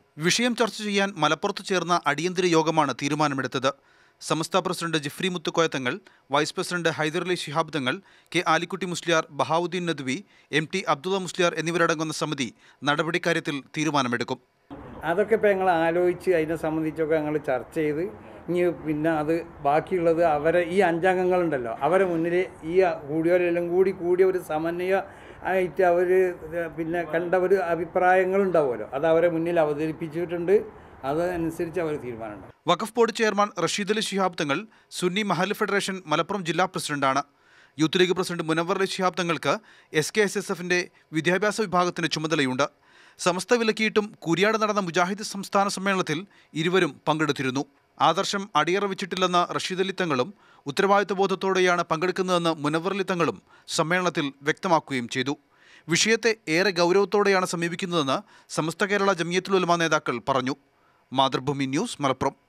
വിഷയം ചർച്ച ചെയ്യാൻ മലപ്പുറത്ത് ചേർന്ന അടിയന്തര യോഗമാണ് തീരുമാനമെടുത്തത്. Samastha president Jifri Muthukoya, vice president Hyderali Shihab Thangal, K Alikutty Musliyar, Bahauddeen Nadvi, MT Abdulla Musliyar എന്നിവരടങ്ങുന്ന സമിതി നടപടിക്കാര്യത്തിൽ തീരുമാനമെടുക്കും. അതൊക്കെ ഇപ്പോൾ ഞങ്ങൾ ആലോചിച്ച് അതിനെ സംബന്ധിച്ചൊക്കെ ഞങ്ങൾ ചർച്ച ചെയ്ത് ഇനി പിന്നെ അത് ബാക്കിയുള്ളത് അവരെ ഈ 5 അംഗങ്ങളുണ്ടല്ലോ അവരെ മുന്നിൽ ഈ കൂടിയവരെല്ലാം കൂടിയ ഒരു സമന്വയ ആയിട്ട് അവർ പിന്നെ കണ്ട ഒരു അഭിപ്രായങ്ങളുണ്ടാവുമല്ലോ അത് അവരെ മുന്നിൽ അവതരിപ്പിച്ചിട്ടുണ്ട്. അതനുസരിച്ച് അവർ തീരുമാനമുണ്ടാവും. Waqf board chairman Rasheed Shihab Thangal Sunni Mahal federation Malappuram ജില്ലാ പ്രസിഡന്റാണ്. Youth league president Munavvar Shihab തങ്ങൾക്ക് SKSSFന്റെ വിദ്യാഭ്യാസ വിഭാഗത്തിന് ചുമതലയുണ്ട്. സമസ്ത വിലക്കിയിട്ടും കുരിയാട് നടന്ന മുജാഹിദ് സംസ്ഥാന സമ്മേളനത്തിൽ ഇരുവരും പങ്കെടുത്തിരുന്നു. ആദർശം അടിയറ വെച്ചിട്ടില്ലെന്ന റഷീദ് അലി തങ്ങളും ഉത്തരവാദിത്വ ബോധത്തോടെയാണ് പങ്കെടുക്കുന്നതെന്ന് മുനവ്വർ അലി തങ്ങളും സമ്മേളനത്തിൽ വ്യക്തമാക്കുകയും ചെയ്തു. വിഷയത്തെ ഏറെ ഗൗരവത്തോടെയാണ് സമീപിക്കുന്നതെന്ന് സമസ്ത കേരള ജമിയ്യത്തുൽ ഉലമ നേതാക്കൾ പറഞ്ഞു. മാതൃഭൂമി ന്യൂസ്, മലപ്പുറം.